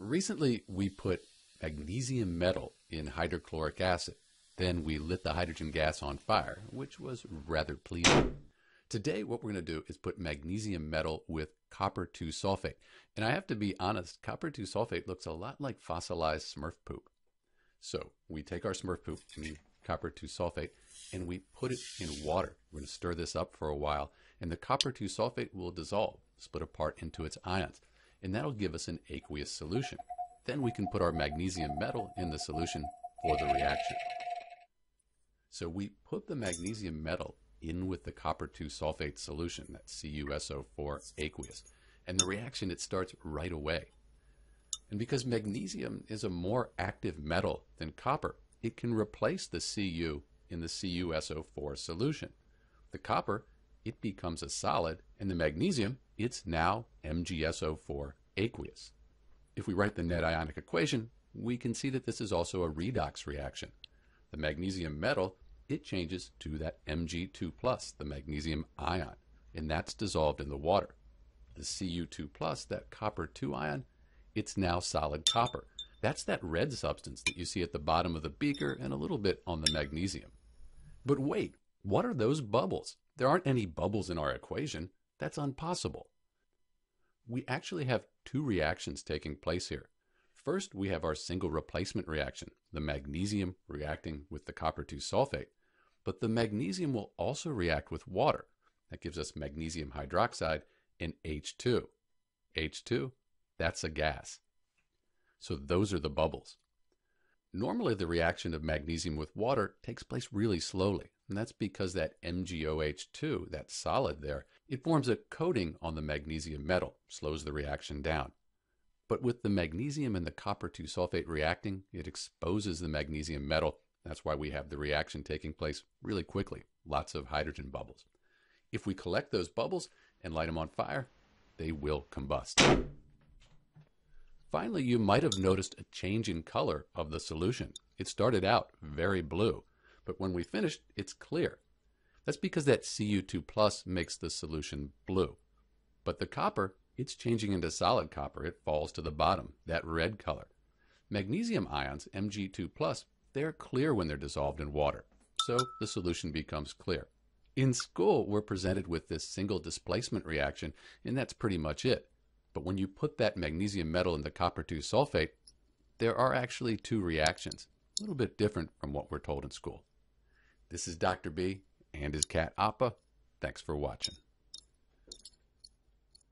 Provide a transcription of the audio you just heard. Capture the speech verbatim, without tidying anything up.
Recently, we put magnesium metal in hydrochloric acid. Then we lit the hydrogen gas on fire, which was rather pleasing. Today, what we're going to do is put magnesium metal with copper two sulfate. And I have to be honest, copper two sulfate looks a lot like fossilized Smurf poop. So we take our Smurf poop, the copper two sulfate, and we put it in water. We're going to stir this up for a while, and the copper two sulfate will dissolve, split apart into its ions, and that'll give us an aqueous solution. Then we can put our magnesium metal in the solution for the reaction. So we put the magnesium metal in with the copper two sulfate solution, that's C u S O four aqueous, and the reaction, it starts right away. And because magnesium is a more active metal than copper, it can replace the Cu in the C u S O four solution. The copper, it becomes a solid, and the magnesium, it's now M g S O four aqueous. If we write the net ionic equation, we can see that this is also a redox reaction. The magnesium metal, it changes to that M g two plus, the magnesium ion, and that's dissolved in the water. The C u two plus, that copper two ion, it's now solid copper. That's that red substance that you see at the bottom of the beaker and a little bit on the magnesium. But wait, what are those bubbles? There aren't any bubbles in our equation. That's impossible. We actually have two reactions taking place here. First, we have our single replacement reaction, the magnesium reacting with the copper two sulfate. But the magnesium will also react with water. That gives us magnesium hydroxide and H two. H two, that's a gas. So those are the bubbles. Normally, the reaction of magnesium with water takes place really slowly. And that's because that M g O H two, that solid there, it forms a coating on the magnesium metal, slows the reaction down. But with the magnesium and the copper two sulfate reacting, it exposes the magnesium metal. That's why we have the reaction taking place really quickly, lots of hydrogen bubbles. If we collect those bubbles and light them on fire, they will combust. Finally, you might have noticed a change in color of the solution. It started out very blue, but when we finished, it's clear. That's because that C u two plus makes the solution blue. But the copper, it's changing into solid copper. It falls to the bottom, that red color. Magnesium ions, M g two plus, they're clear when they're dissolved in water, so the solution becomes clear. In school, we're presented with this single displacement reaction, and that's pretty much it. But when you put that magnesium metal in the copper two sulfate, there are actually two reactions, a little bit different from what we're told in school. This is Doctor B and his cat Appa. Thanks for watching.